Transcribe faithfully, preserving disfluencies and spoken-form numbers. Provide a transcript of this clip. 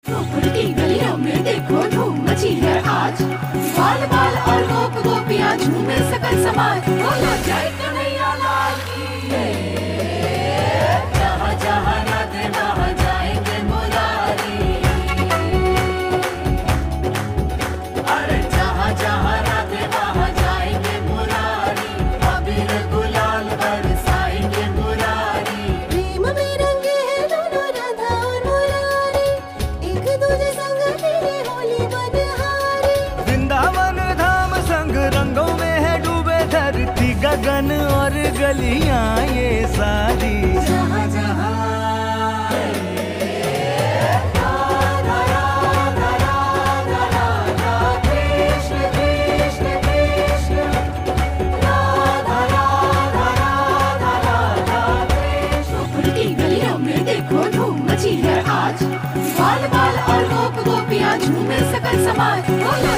गोकुल की गलियों में देखो धूम मची है आज। बाल बाल और गोप गोपियां झूमे सकल समाज। बोलो जय कन्हैया लाल की। जहाँ जहाँ राधे वहाँ जाएंगे मुरारी। अरे जहाँ जहाँ राधे वहाँ जाएंगे मुरारी। अबीर गुलाल बरसाएंगे मुरारी। प्रेम में रंगे हैं दोनों राधा और मुरारी। एक दूजे संग खेले होली बदहारी। वृंदावन धाम संग रंगों में है डूबे धरती गगन और गलियां ये सारी। जहाँ जहाँ राधा राधा राधा राधा कृष्ण कृष्ण कृष्ण। राधा राधा राधा राधा कृष्ण। गोकुल की गलियों में देखो धूम मची है आज। बाल बाल और गोप गोपियां झूमे सकल समाज। बोलो